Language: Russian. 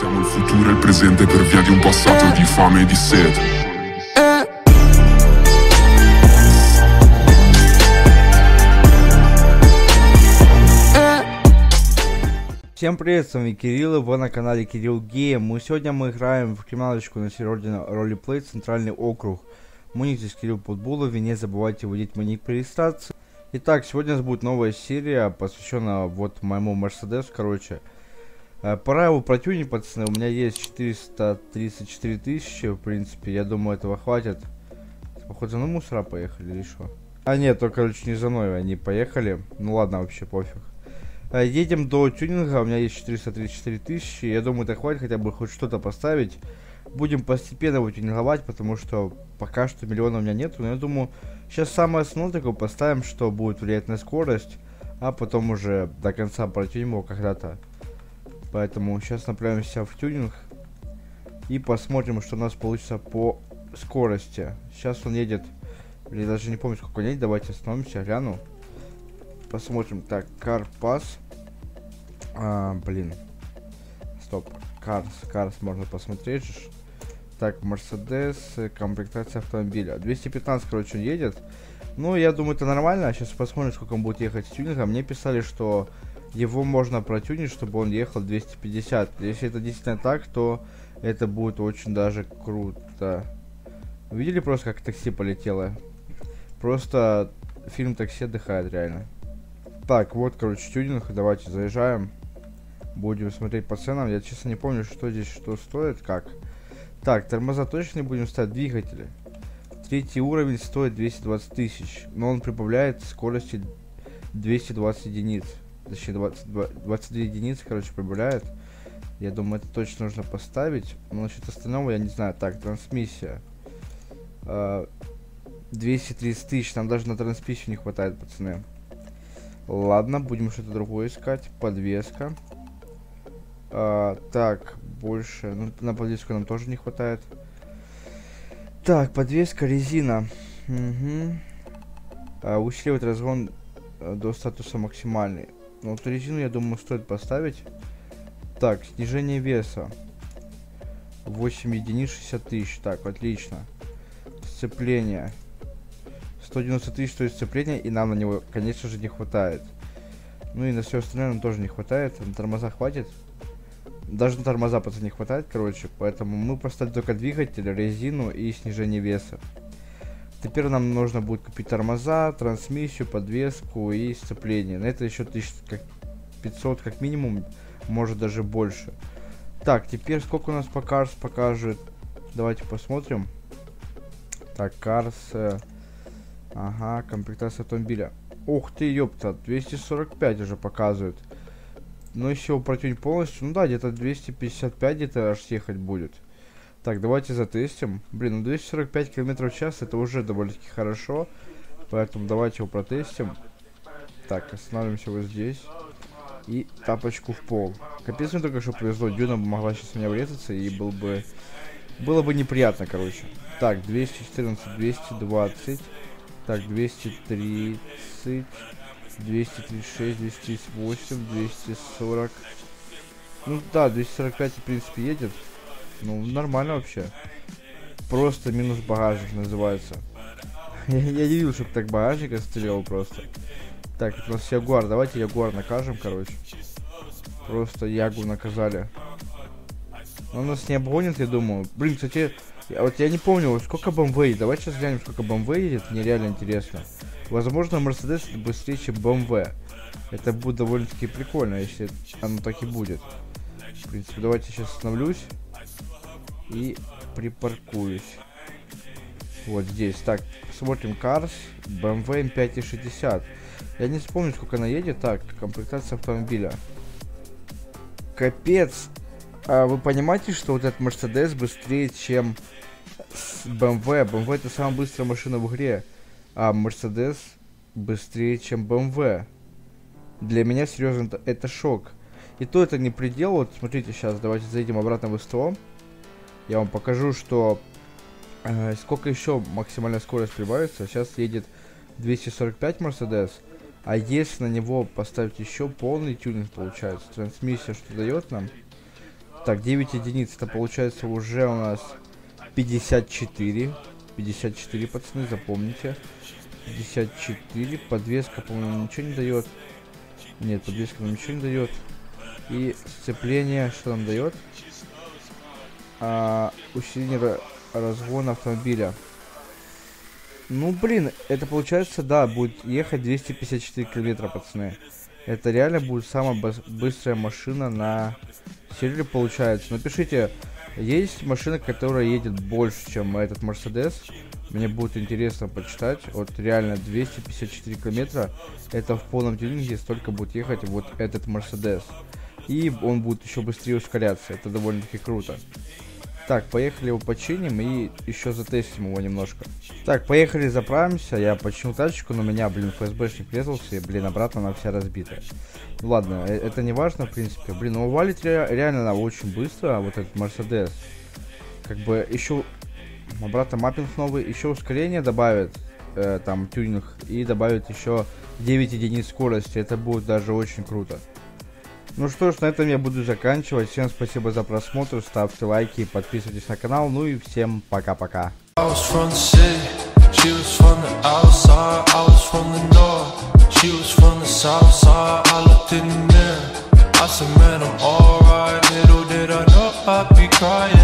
Siamo il futuro e il presente per via di un passato di fame e di sete. Всем привет, с вами Кирилл, и вы на канале Кирилл Гейм. Сегодня мы играем в криминалочку на сервере Ролеплей Центральный округ. Мой ник здесь Кирилл Подбулов, и не забывайте вводить мой ник при регистрации. Итак, сегодня у нас будет новая серия, посвященная вот моему Мерседесу, короче. Пора его протюнить, пацаны, у меня есть 434 тысячи, в принципе, я думаю, этого хватит. Походу, за мной мусора поехали или что? А нет, то, короче, не за мной они поехали. Ну ладно, вообще пофиг. Едем до тюнинга, у меня есть 434 тысячи, я думаю, это хватит хотя бы хоть что-то поставить. Будем постепенно его тюнинговать, потому что пока что миллиона у меня нету, но я думаю, сейчас самое основное такое поставим, что будет влиять на скорость, а потом уже до конца протюним его когда-то. Поэтому сейчас направимся в тюнинг и посмотрим, что у нас получится по скорости. Сейчас он едет, я даже не помню, сколько он едет, давайте остановимся, гляну. Посмотрим. Так, Карпас. Блин. Стоп. Карс можно посмотреть же. Так, Мерседес, комплектация автомобиля. 215, короче, он едет. Ну, я думаю, это нормально. Сейчас посмотрим, сколько он будет ехать с тюнингом. Мне писали, что его можно протюнить, чтобы он ехал 250. Если это действительно так, то это будет очень даже круто. Видели просто, как такси полетело? Просто фильм «Такси» отдыхает, реально. Так, вот, короче, тюнинг, давайте заезжаем. Будем смотреть по ценам. Я, честно, не помню, что здесь, что стоит, как. Так, тормоза точно не будем ставить, двигатели. Третий уровень стоит 220 тысяч, но он прибавляет скорости 220 единиц. Точнее, 22 единицы, короче, прибавляет. Я думаю, это точно нужно поставить. Но насчет остального я не знаю. Так, трансмиссия. 230 тысяч, нам даже на трансмиссию не хватает, пацаны. Ладно, будем что-то другое искать. Подвеска. Так, больше. Ну, на подвеску нам тоже не хватает. Так, подвеска, резина. Угу. Усиливать разгон до статуса максимальный. Ну, вот резину, я думаю, стоит поставить. Так, снижение веса. 8 единиц, 60 тысяч. Так, отлично. Сцепление. 190 тысяч стоит сцепление, и нам на него, конечно же, не хватает. Ну и на все остальное нам тоже не хватает. На тормоза хватит. Даже на тормоза, пацаны, не хватает, короче. Поэтому мы поставили только двигатель, резину и снижение веса. Теперь нам нужно будет купить тормоза, трансмиссию, подвеску и сцепление. На это еще 1500 как минимум, может даже больше. Так, теперь сколько у нас по Карс покажет. Давайте посмотрим. Так, Карс... Ага, комплектация автомобиля. Ух ты, ёпта, 245 уже показывает. Но если его протюнить полностью, ну да, где-то 255 где-то аж ехать будет. Так, давайте затестим. Блин, ну 245 км в час это уже довольно-таки хорошо. Поэтому давайте его протестим. Так, останавливаемся вот здесь. И тапочку в пол. Капец, мне только что повезло. Дюна могла сейчас в меня врезаться, и было бы неприятно, короче. Так, 214, 220. Так, 230, 236, 238, 240. Ну да, 245 в принципе едет. Ну, нормально вообще. Просто минус багажник называется. Я не видел, чтобы так багажник отстрелял просто. Так, у нас Ягуар. Давайте Ягуар накажем, короче. Просто Ягу наказали. Но он нас не обгонит, я думаю. Блин, кстати... Вот я не помню, сколько BMW едет. Давайте сейчас глянем, сколько BMW едет. Мне реально интересно. Возможно, Мерседес быстрее, чем BMW. Это будет довольно-таки прикольно, если оно так и будет. В принципе, давайте сейчас остановлюсь. И припаркуюсь. Вот здесь. Так, смотрим. Cars. BMW M5 E60. Я не вспомню, сколько она едет. Так, комплектация автомобиля. Капец. А вы понимаете, что вот этот Мерседес быстрее, чем BMW? BMW это самая быстрая машина в игре, а Мерседес быстрее, чем BMW. Для меня, серьезно, это шок. И то это не предел. Вот смотрите, сейчас давайте зайдем обратно в СТО. Я вам покажу, что сколько еще максимальная скорость прибавится. Сейчас едет 245 Мерседес. А если на него поставить еще полный тюнинг, получается, трансмиссия что дает нам? Так, 9 единиц, это получается уже у нас 54. 54, пацаны, запомните. 54, подвеска, по-моему, ничего не дает. Нет, подвеска нам ничего не дает. И сцепление, что нам дает? Усиление разгона автомобиля. Ну, блин, это получается, да, будет ехать 254 километра, пацаны. Это реально будет самая быстрая машина на сервере, получается. Напишите, есть машина, которая едет больше, чем этот Мерседес. Мне будет интересно почитать. Вот реально 254 километра. Это в полном тюнинге столько будет ехать вот этот Мерседес. И он будет еще быстрее ускоряться. Это довольно-таки круто. Так, поехали его починим и еще затестим его немножко. Так, поехали заправимся. Я починил тачку, но меня, блин, ФСБшник врезался, и, блин, обратно она вся разбитая. Ладно, это не важно, в принципе. Блин, но валит реально она очень быстро, вот этот Мерседес. Как бы еще обратно маппинг новый, еще ускорение добавит, там, тюнинг, и добавит еще 9 единиц скорости. Это будет даже очень круто. Ну что ж, на этом я буду заканчивать. Всем спасибо за просмотр, ставьте лайки и подписывайтесь на канал. Ну и всем пока-пока. I said, man, I'm alright. Little did I know I'd be crying.